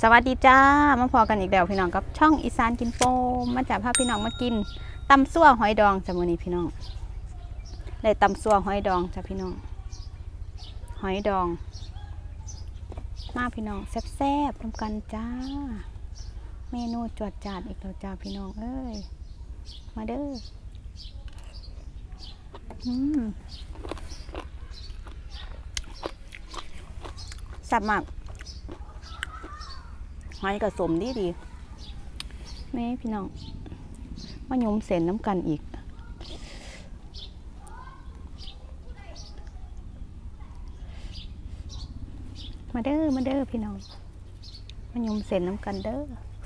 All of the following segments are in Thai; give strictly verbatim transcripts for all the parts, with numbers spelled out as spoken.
สวัสดีจ้ามาพอกันอีกแล้วพี่น้องกับช่องอีสานกินโปมมาจากพาพี่น้องมากินตำซั่วหอยดองจ้ามื้อนี้พี่น้องได้ตำซั่วหอยดองจ้าพี่น้องหอยดองมาพี่น้องแซ่บๆทำกันจ้าเมนูจวดจาดอีกแล้วจ้าพี่น้องเอ้ยมาเด้ออืมแซ่บมากหอยกระสมดีดีแม่พี่น้องมาหยุมเส้นน้ำกันอีกมาเด้อมาเด้อพี่น้องมาหยุมเส้นน้ำกันเด้อ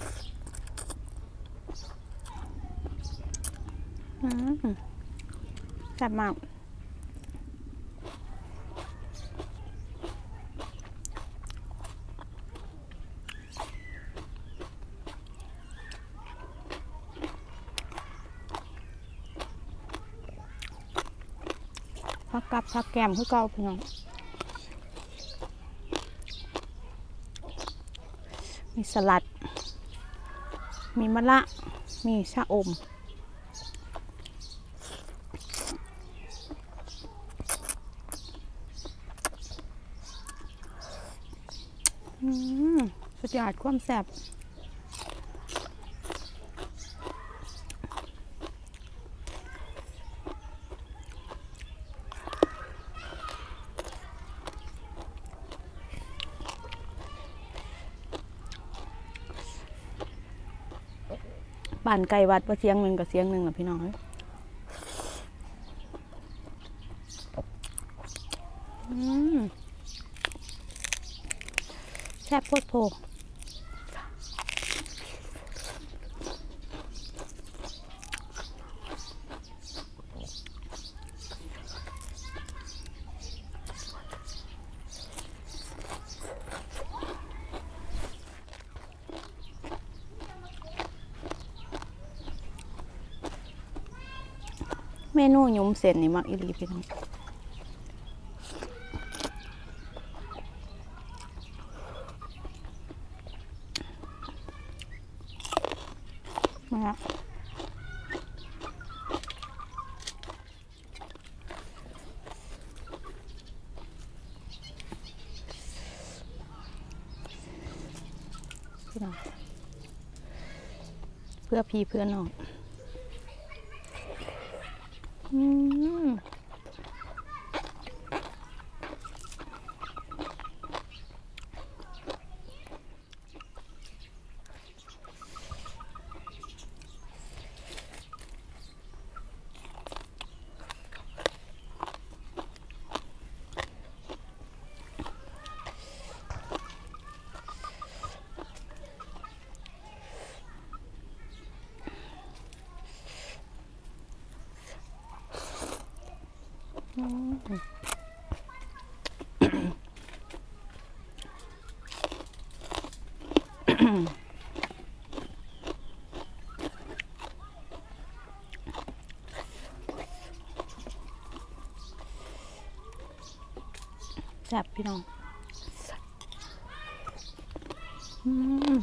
อืมแซ่บมากผักกับผักแกมคือเก่าพี่น้องมีสลัดมีมะระมีชะอมอืมสุดยอดความแซ่บบ้านไก่วัดว่าเสียงหนึ่งกับเสียงหนึ่งหรอพี่น้องอืมแซ่บโพดโพเมนูหยุมเส้นนี่มักอีหลีพี่น้องมาละพี่น้องเพื่อพี่เพื่อน้องอืมแซ่บพี่น้องอืม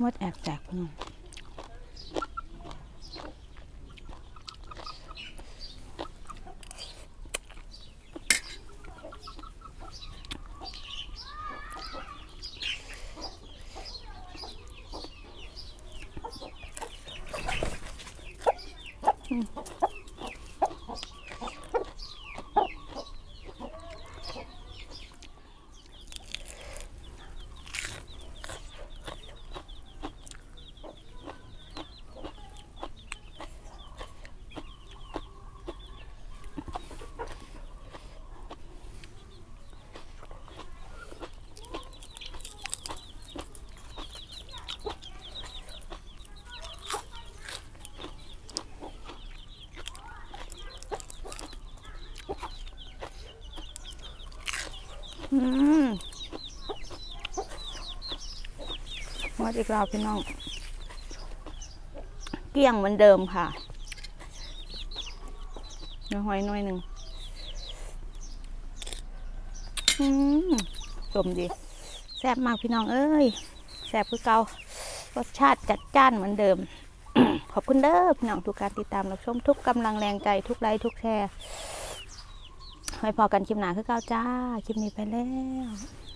มดแอบแจกพี่น้องอืมมาอีกรอบพี่น้องเกลี้ยงเหมือนเดิมค่ะเนื้อหอยน้อยหนึ่งอืมสมดีแซ่บมากพี่น้องเอ้ยแซ่บคือเก่ารสชาติจัดจ้านเหมือนเดิม ขอบคุณเด้อพี่น้องทุกการติดตามรับชมทุกกำลังแรงใจทุกไลค์ทุกแชร์ไว้พอกันคลิปหน้าคือเก่าจ้าคลิปนี้ไปแล้ว